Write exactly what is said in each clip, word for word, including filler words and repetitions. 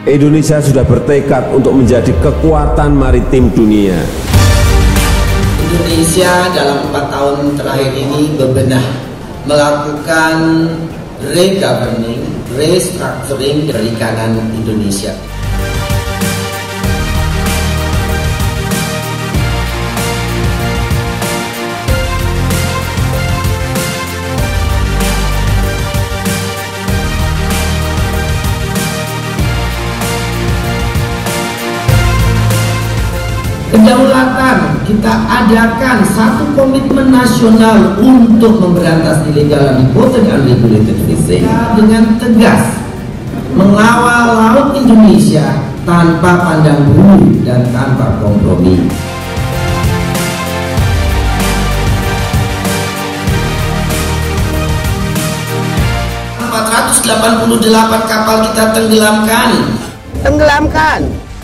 Indonesia sudah bertekad untuk menjadi kekuatan maritim dunia. Indonesia dalam empat tahun terakhir ini bebenah melakukan re-governing, restructuring perikanan Indonesia. Kedaulatan, kita adakan satu komitmen nasional untuk memberantas illegal unreported and unregulated fishing dengan tegas mengawal laut Indonesia tanpa pandang bulu dan tanpa kompromi. empat ratus delapan puluh delapan kapal kita tenggelamkan. Tenggelamkan.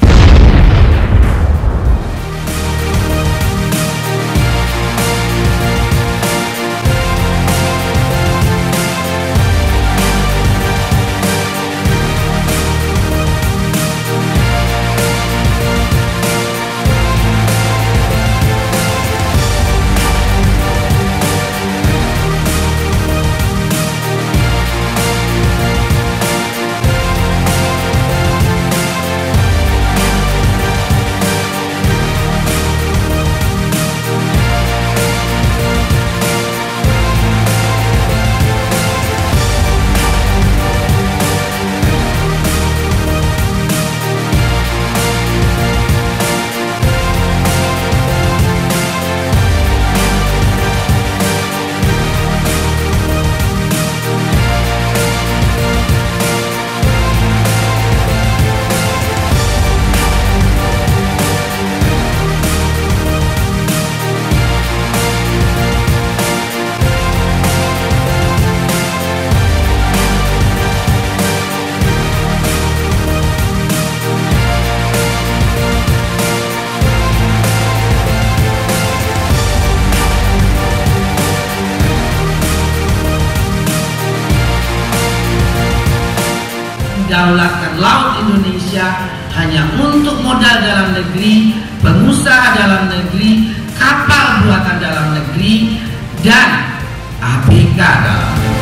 Mendaulatkan laut Indonesia hanya untuk modal dalam negeri, pengusaha dalam negeri, kapal buatan dalam negeri, dan A B K dalam negeri.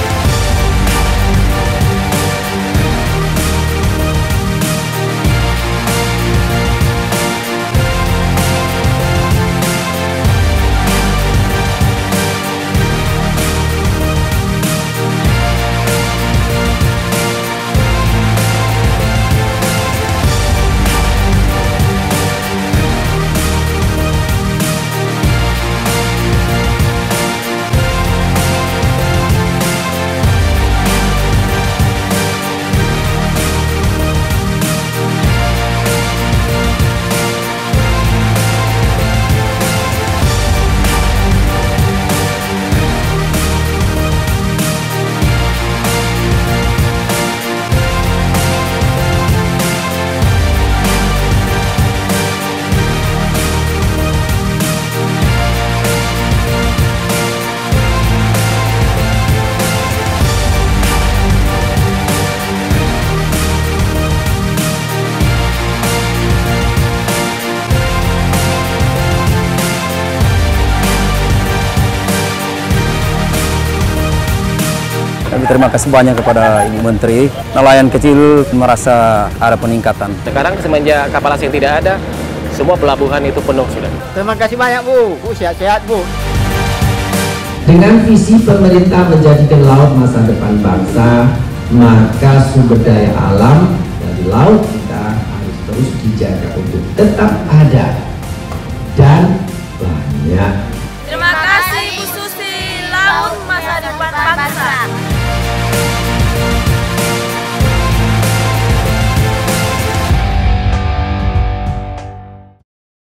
Kami terima kasih banyak kepada Ibu Menteri. Nelayan kecil merasa ada peningkatan. Sekarang semenjak kapal asing tidak ada, semua pelabuhan itu penuh sudah. Terima kasih banyak Bu, Bu sehat-sehat Bu. Dengan visi pemerintah menjadikan laut masa depan bangsa, maka sumber daya alam dari laut kita harus terus dijaga untuk tetap ada dan banyak. Terima kasih Bu Susi, laut masa depan bangsa.